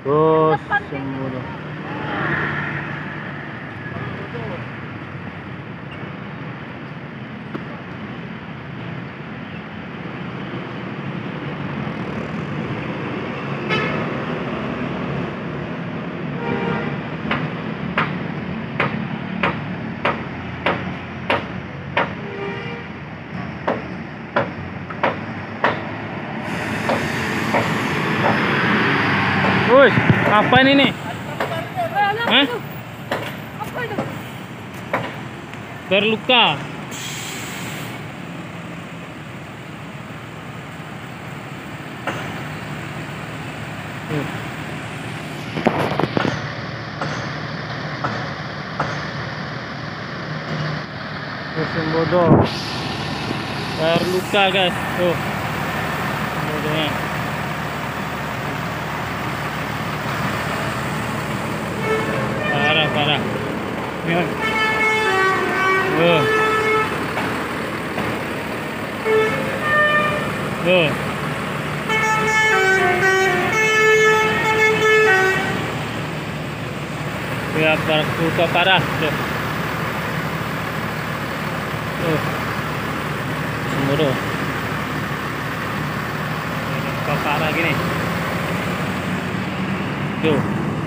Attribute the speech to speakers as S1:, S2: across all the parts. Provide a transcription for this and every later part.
S1: Oh, semua. Woi, apa ini nih? Hah?
S2: Apa itu?
S1: Terluka. Mesin bodoh. Terluka guys. Tuh. Bodohnya. Parah. Lihat. Tuh. Lihat luka parah tuh. Bodoh. Luka parah gini. Tuh.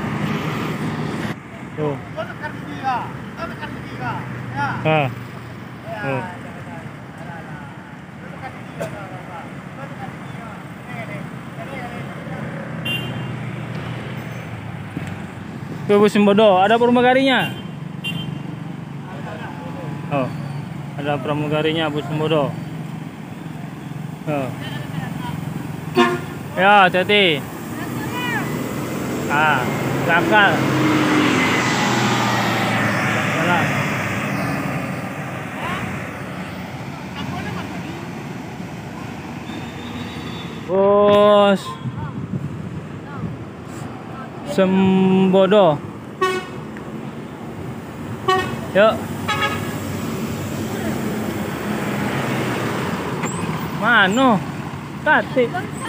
S1: Tuh bus bodoh, ada pramugarinya. Oh, ada pramugarinya bus bodoh. Oh. Ya, hati-hati. Belakang. Jalan. Bos. Sembodo. Yuk. Mano? Tati.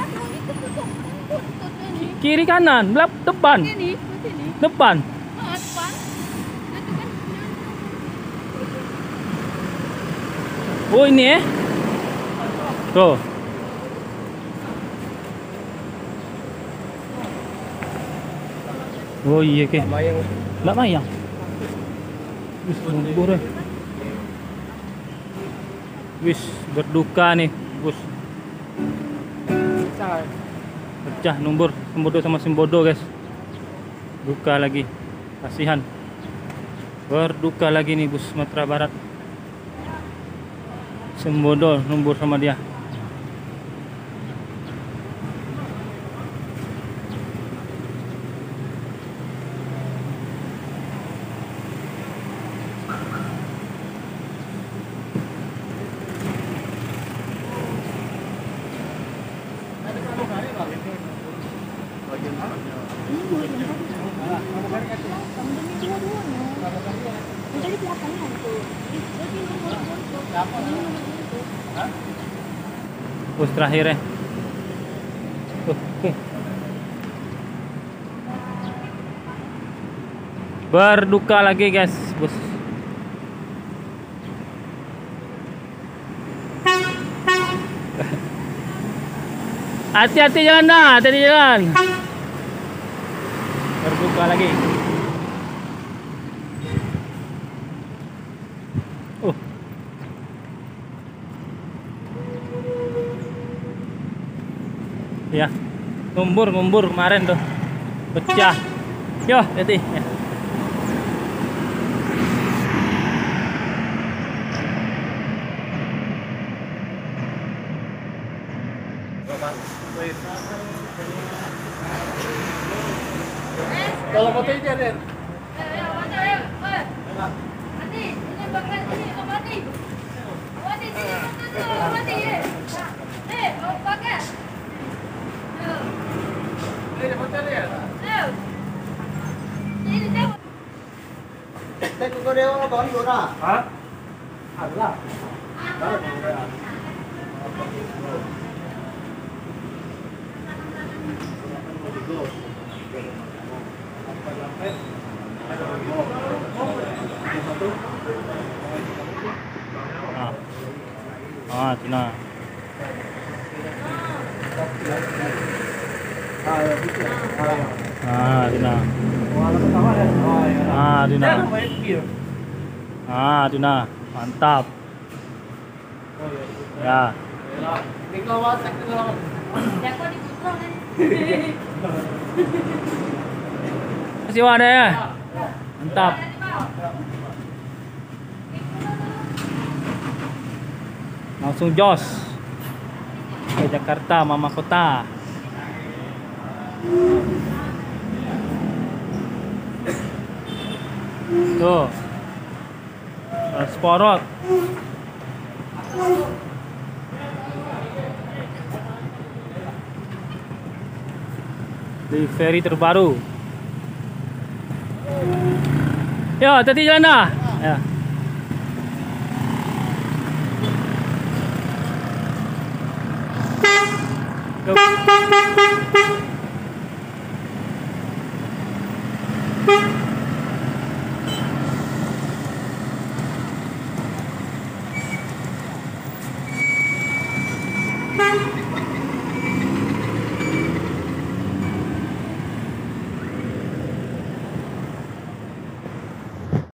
S1: Kiri kanan, depan. Depan. Oh ini tuh. Oh iya ke. Nggak mayang. Wis berduka nih, Bos. Pecah nomor Sembodo sama Sembodo, guys. Duka lagi. Kasihan. Berduka lagi nih, Bus Sumatera Barat. Sembodo nomor sama dia. Bus terakhir ya. Oke. Berduka lagi guys, bus. Hati-hati jalan dah, hati-hati jalan. Berduka lagi. Ya, ngumbur kemarin tuh pecah. Yo, hati. Ya.
S3: Kalau foto ini ada. Kau dia orang bawang juga. Hah? Ada.
S1: Itu na. Itu na. Itu na. Itu na. Mantap. Ya. Kasih wadah ya. Mantap. Langsung jos ke Jakarta, Mama Kota. Tuh Sporot. Di ferry terbaru. Yo, hati-hati jalan dah. Ya. Go.